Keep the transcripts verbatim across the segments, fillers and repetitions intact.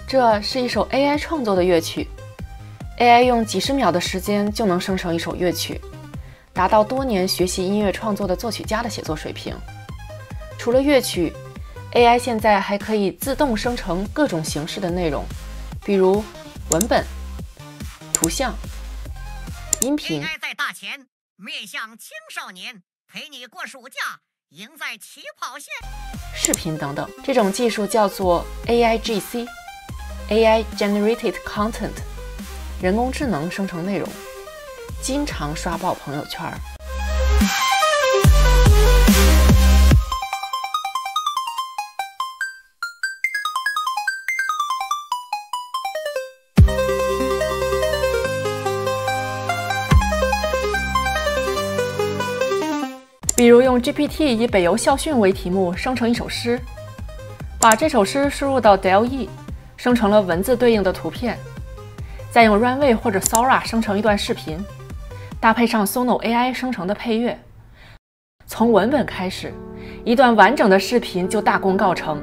这是一首 A I 创作的乐曲 ，A I 用几十秒的时间就能生成一首乐曲，达到多年学习音乐创作的作曲家的写作水平。除了乐曲 ，A I 现在还可以自动生成各种形式的内容，比如文本、图像、音频。 A I 在大前面向青少年，陪你过暑假，赢在起跑线。 视频等等，这种技术叫做 A I G C。A I Generated Content， 人工智能生成内容，经常刷爆朋友圈。比如用 G P T 以北邮校训为题目生成一首诗，把这首诗输入到 D A L L-E。生成了文字对应的图片，再用 Runway 或者 Sora 生成一段视频，搭配上 Sono A I 生成的配乐，从文本开始，一段完整的视频就大功告成。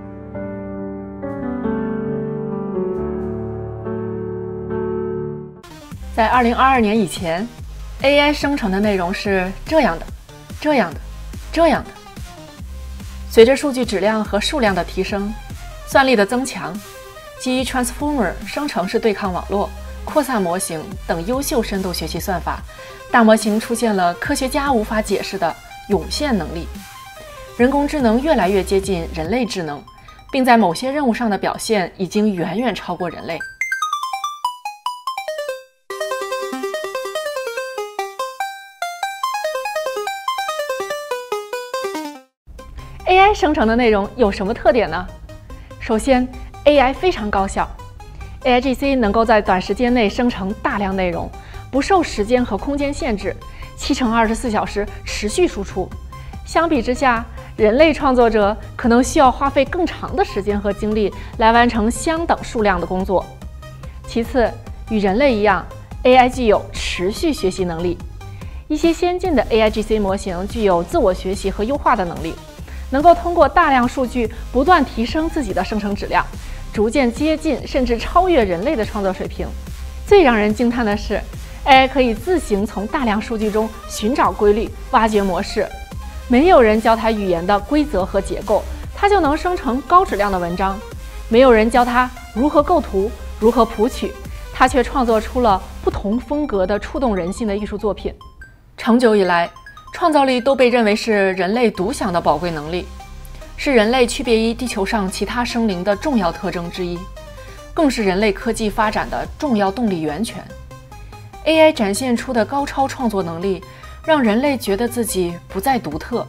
在二零二二年以前 ，A I 生成的内容是这样的、这样的、这样的。随着数据质量和数量的提升，算力的增强，基于 Transformer 生成式对抗网络、扩散模型等优秀深度学习算法，大模型出现了科学家无法解释的涌现能力。人工智能越来越接近人类智能，并在某些任务上的表现已经远远超过人类。A I 生成的内容有什么特点呢？首先 A I 非常高效 ，A I G C 能够在短时间内生成大量内容，不受时间和空间限制，七乘二十四小时持续输出。相比之下，人类创作者可能需要花费更长的时间和精力来完成相等数量的工作。其次，与人类一样 ，A I 具有持续学习能力。一些先进的 A I G C 模型具有自我学习和优化的能力，能够通过大量数据不断提升自己的生成质量。逐渐接近甚至超越人类的创作水平。最让人惊叹的是 ，A I 可以自行从大量数据中寻找规律、挖掘模式。没有人教它语言的规则和结构，它就能生成高质量的文章；没有人教它如何构图、如何谱曲，它却创作出了不同风格的触动人心的艺术作品。长久以来，创造力都被认为是人类独享的宝贵能力。是人类区别于地球上其他生灵的重要特征之一，更是人类科技发展的重要动力源泉。A I 展现出的高超创作能力，让人类觉得自己不再独特。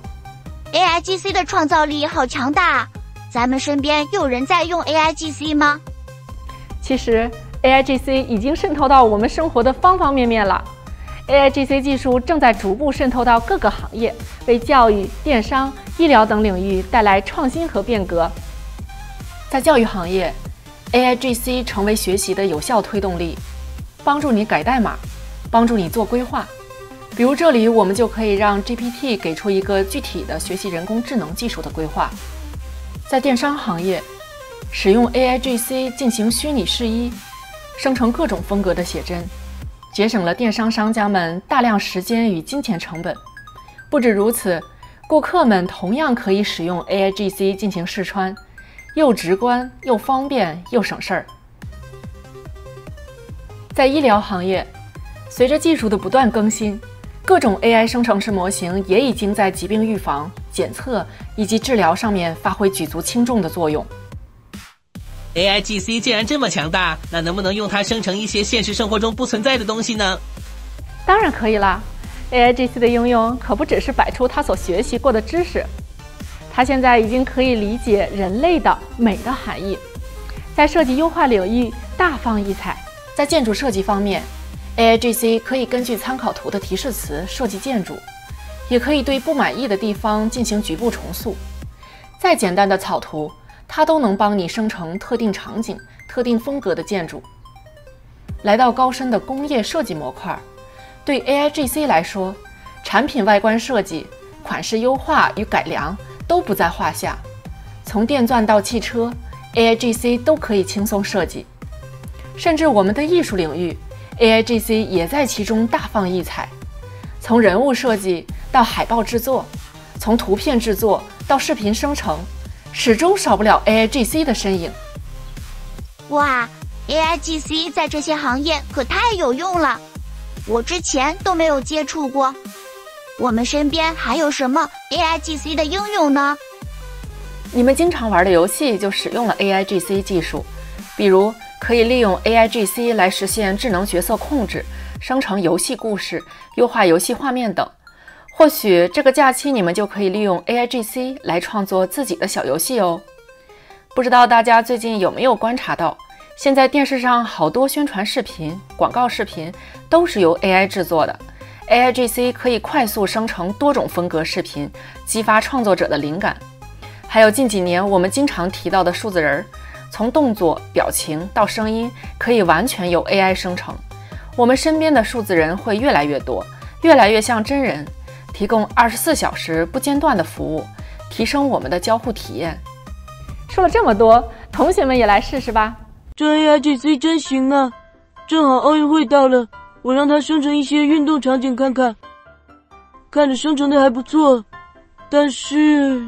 A I G C 的创造力好强大啊！咱们身边有人在用 A I G C 吗？ 其实 A I G C 已经渗透到我们生活的方方面面了。A I G C 技术正在逐步渗透到各个行业，为教育、电商、医疗等领域带来创新和变革。在教育行业 ，A I G C 成为学习的有效推动力，帮助你改代码，帮助你做规划。比如这里，我们就可以让 G P T 给出一个具体的学习人工智能技术的规划。在电商行业，使用 A I G C 进行虚拟试衣，生成各种风格的写真。节省了电商商家们大量时间与金钱成本。不止如此，顾客们同样可以使用 A I G C 进行试穿，又直观又方便又省事儿。在医疗行业，随着技术的不断更新，各种 A I 生成式模型也已经在疾病预防、检测以及治疗上面发挥举足轻重的作用。 A I G C 既然这么强大，那能不能用它生成一些现实生活中不存在的东西呢？ 当然可以啦。A I G C 的应用可不只是摆出它所学习过的知识，它现在已经可以理解人类的美的含义，在设计优化领域大放异彩。在建筑设计方面 ，A I G C 可以根据参考图的提示词设计建筑，也可以对不满意的地方进行局部重塑。再简单的草图，它都能帮你生成特定场景、特定风格的建筑。来到高深的工业设计模块，对 A I G C 来说，产品外观设计、款式优化与改良都不在话下。从电钻到汽车， A I G C 都可以轻松设计。甚至我们的艺术领域 ，A I G C 也在其中大放异彩。从人物设计到海报制作，从图片制作到视频生成，始终少不了 A I G C 的身影。 哇 ，A I G C 在这些行业可太有用了，我之前都没有接触过。我们身边还有什么 A I G C 的应用呢？ 你们经常玩的游戏就使用了 A I G C 技术，比如可以利用 A I G C 来实现智能角色控制、生成游戏故事、优化游戏画面等。或许这个假期你们就可以利用 A I G C 来创作自己的小游戏哦。不知道大家最近有没有观察到，现在电视上好多宣传视频、广告视频都是由 A I 制作的。A I G C 可以快速生成多种风格视频，激发创作者的灵感。还有近几年我们经常提到的数字人，从动作、表情到声音，可以完全由 A I 生成。我们身边的数字人会越来越多，越来越像真人，提供二十四小时不间断的服务，提升我们的交互体验。说了这么多，同学们也来试试吧。 这 A I G C 真行啊！正好奥运会到了，我让它生成一些运动场景看看，看着生成的还不错，但是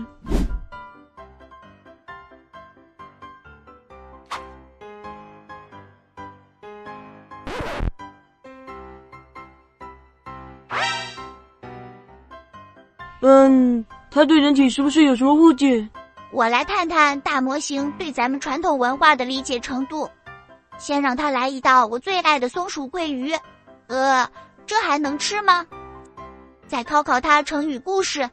嗯，他对人体是不是有什么误解？ 我来探探大模型对咱们传统文化的理解程度。先让他来一道我最爱的松鼠桂鱼，呃，这还能吃吗？再考考他成语故事。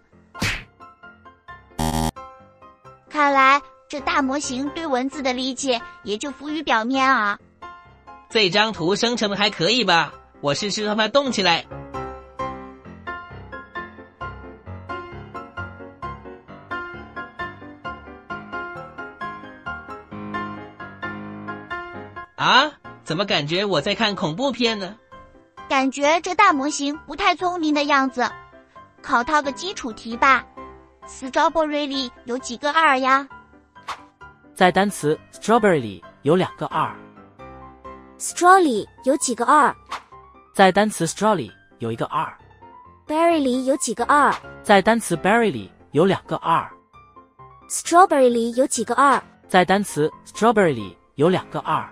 看来这大模型对文字的理解也就浮于表面啊。 这张图生成的还可以吧？我试试让它动起来。啊，怎么感觉我在看恐怖片呢？ 感觉这大模型不太聪明的样子，考它个基础题吧。Strawberry 里有几个二呀？ 在单词 strawberry 里有两个二。 straw 里有几个二？ 在单词 straw 里有一个二。 berry 里有几个二？ 在单词 berry 里有两个二。 strawberry 里有几个二？ 在单词 strawberry 里有两个二。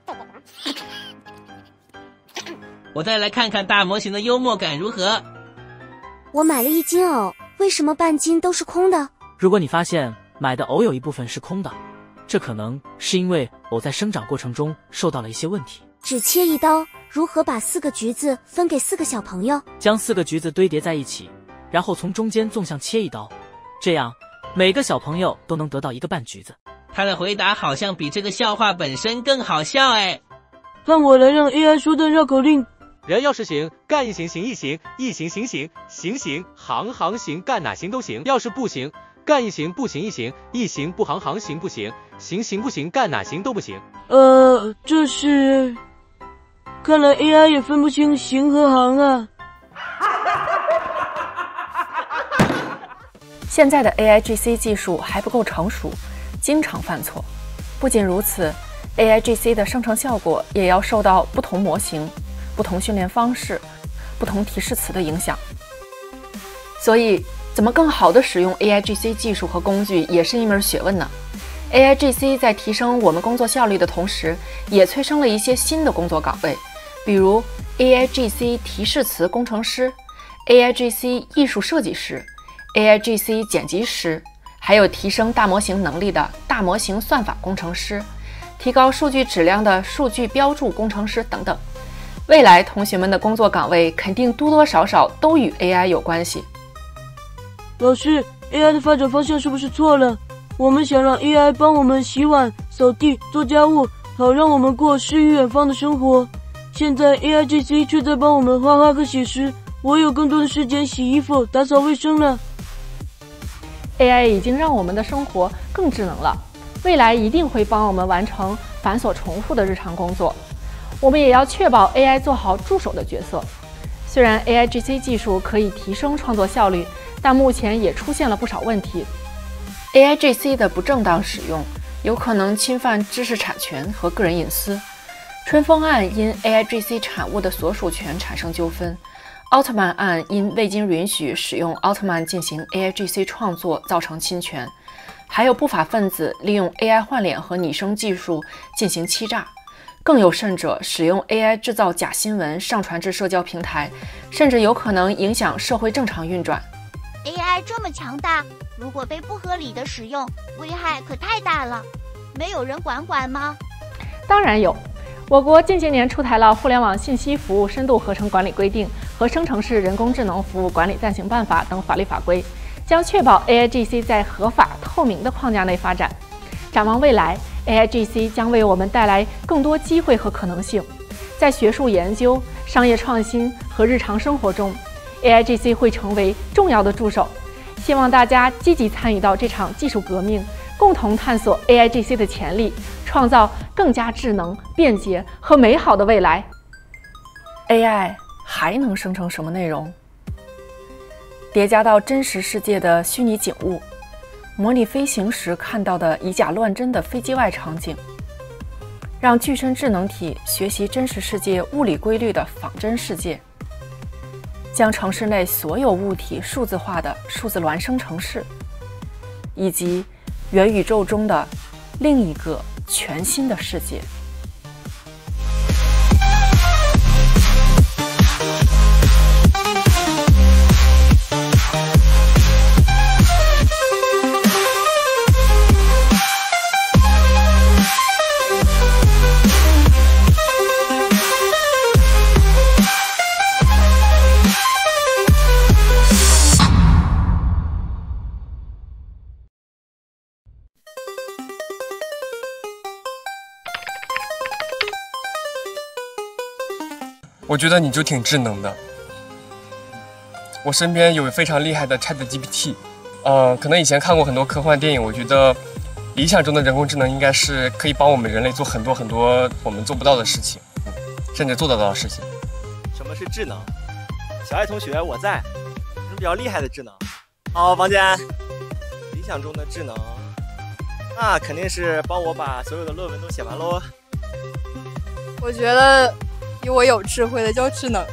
我再来看看大模型的幽默感如何。 我买了一斤藕，为什么半斤都是空的？ 如果你发现买的藕有一部分是空的，这可能是因为藕在生长过程中受到了一些问题。 只切一刀，如何把四个橘子分给四个小朋友？ 将四个橘子堆叠在一起，然后从中间纵向切一刀，这样每个小朋友都能得到一个半橘子。 他的回答好像比这个笑话本身更好笑哎。 让我来让 A I 说段绕口令。 人要是行，干一行行一行，一行行行行行行行行，干哪行都行。要是不行，干一行不行一行，一行不行行行不行，行行不行，干哪行都不行。 呃，这是，看来 A I 也分不清行和行啊。 现在的 A I G C 技术还不够成熟，经常犯错。不仅如此 ，A I G C 的生成效果也要受到不同模型、不同训练方式、不同提示词的影响。所以，怎么更好地使用 A I G C 技术和工具，也是一门学问呢。A I G C 在提升我们工作效率的同时，也催生了一些新的工作岗位，比如 A I G C 提示词工程师、A I G C 艺术设计师、A I G C 剪辑师，还有提升大模型能力的大模型算法工程师，提高数据质量的数据标注工程师等等。未来同学们的工作岗位肯定多多少少都与 A I 有关系。 老师 ，A I 的发展方向是不是错了？我们想让 A I 帮我们洗碗、扫地、做家务，好让我们过诗与远方的生活。现在 A I G C 却在帮我们画画和写诗，我有更多的时间洗衣服、打扫卫生了。 A I 已经让我们的生活更智能了，未来一定会帮我们完成繁琐重复的日常工作。我们也要确保 A I 做好助手的角色。虽然 A I G C 技术可以提升创作效率，但目前也出现了不少问题。A I G C 的不正当使用， 有可能侵犯知识产权和个人隐私。春风案因 A I G C 产物的所属权产生纠纷，奥特曼案因未经允许使用奥特曼进行 A I G C 创作造成侵权，还有不法分子利用 A I 换脸和拟声技术进行欺诈，更有甚者使用 A I 制造假新闻上传至社交平台，甚至有可能影响社会正常运转。 A I 这么强大，如果被不合理的使用，危害可太大了。没有人管管吗？ 当然有。我国近些年出台了《互联网信息服务深度合成管理规定》和《生成式人工智能服务管理暂行办法》等法律法规，将确保 A I G C 在合法透明的框架内发展。展望未来， A I G C 将为我们带来更多机会和可能性。在学术研究、商业创新和日常生活中， A I G C 会成为重要的助手。希望大家积极参与到这场技术革命，共同探索 A I G C 的潜力，创造更加智能、便捷和美好的未来。A I 还能生成什么内容？叠加到真实世界的虚拟景物，模拟飞行时看到的以假乱真的飞机外场景，让具身智能体学习真实世界物理规律的仿真世界，将城市内所有物体数字化的数字孪生城市，以及元宇宙中的另一个全新的世界。 我觉得你就挺智能的。我身边有非常厉害的 ChatGPT， 呃，可能以前看过很多科幻电影，我觉得理想中的人工智能应该是可以帮我们人类做很多很多我们做不到的事情，嗯、甚至做得到的事情。 什么是智能？小爱同学，我在。有什么比较厉害的智能？好，房间。理想中的智能，那肯定是帮我把所有的论文都写完喽。 我觉得。比我有智慧的叫智能。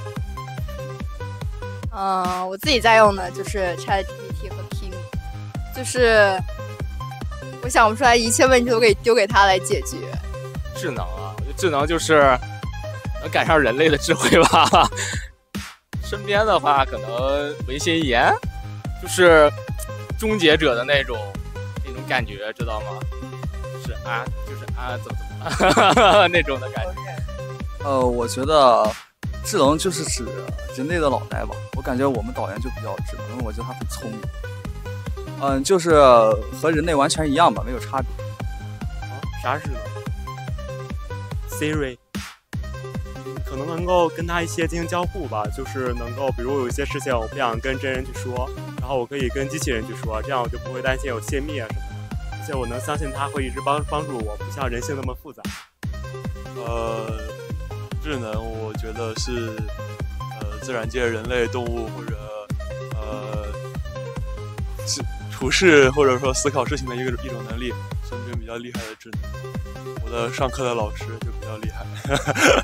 嗯、呃，我自己在用的就是 ChatGPT 和 Ping， 就是我想不出来一切问题都给丢给它来解决。 智能啊，我觉得智能就是能赶上人类的智慧吧。身边的话，可能文心一言，就是终结者的那种那种感觉，知道吗？就是啊，就是啊，怎么怎么那种的感觉。 呃，我觉得智能就是指人类的脑袋吧。我感觉我们导员就比较智能，因为我觉得他很聪明。嗯，就是和人类完全一样吧，没有差别。 啊，啥智能 ？Siri， 可能能够跟他一些进行交互吧，就是能够，比如有一些事情我不想跟真人去说，然后我可以跟机器人去说，这样我就不会担心有泄密啊什么的，而且我能相信他会一直帮帮助我，不像人性那么复杂。 呃。智能，我觉得是呃自然界人类、动物或者呃处事或者说思考事情的一个一种能力。身边比较厉害的智能，我的上课的老师就比较厉害。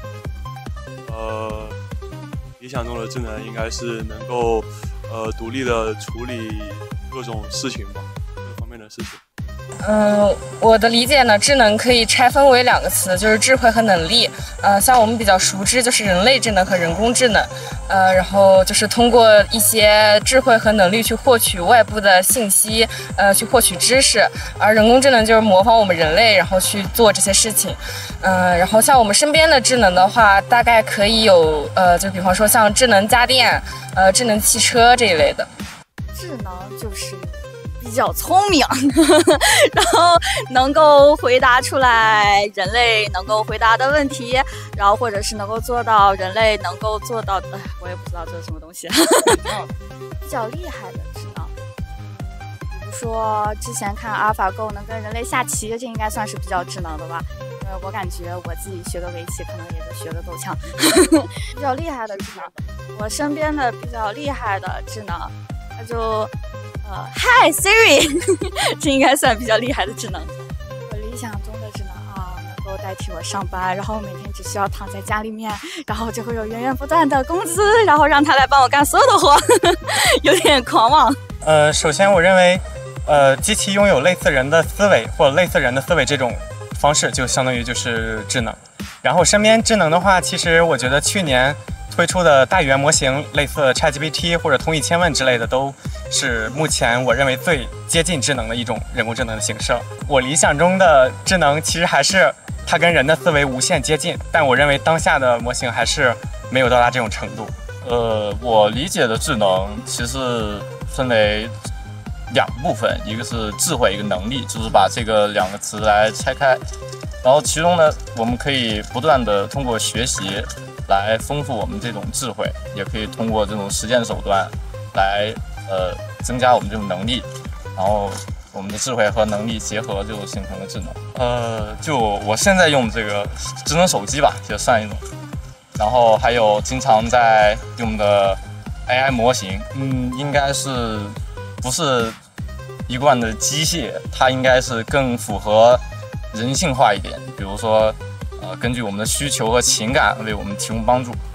呃，理想中的智能应该是能够呃独立的处理各种事情吧，各方面的事情。 嗯，我的理解呢，智能可以拆分为两个词，就是智慧和能力。呃，像我们比较熟知就是人类智能和人工智能，呃，然后就是通过一些智慧和能力去获取外部的信息，呃，去获取知识，而人工智能就是模仿我们人类，然后去做这些事情。呃，然后像我们身边的智能的话，大概可以有呃，就比方说像智能家电、呃，智能汽车这一类的。 智能就是比较聪明，然后能够回答出来人类能够回答的问题，然后或者是能够做到人类能够做到的，我也不知道这是什么东西。比较厉害的智能，比如说之前看阿尔法狗能跟人类下棋，这应该算是比较智能的吧。因为我感觉我自己学个围棋可能也就学个够呛。比较厉害的智能，我身边的比较厉害的智能，那就呃 Hi Siri， 这应该算比较厉害的智能。 理想中的智能啊，能够代替我上班，然后每天只需要躺在家里面，然后就会有源源不断的工资，然后让他来帮我干所有的活，有点狂妄。 呃，首先我认为，呃，机器拥有类似人的思维或者类似人的思维这种方式，就相当于就是智能。然后身边智能的话，其实我觉得去年推出的大语言模型，类似 ChatGPT 或者同语千问之类的，都是目前我认为最接近智能的一种人工智能的形式。我理想中的智能其实还是它跟人的思维无限接近，但我认为当下的模型还是没有到达这种程度。 呃，我理解的智能其实分为两部分，一个是智慧，一个能力，就是把这个两个词来拆开。然后其中呢，我们可以不断的通过学习来丰富我们这种智慧，也可以通过这种实践手段来呃增加我们这种能力，然后我们的智慧和能力结合就形成了智能。呃，就我现在用这个智能手机吧，也算一种。然后还有经常在用的 A I 模型，嗯，应该是不是一贯的机械，它应该是更符合人性化一点，比如说，呃，根据我们的需求和情感为我们提供帮助。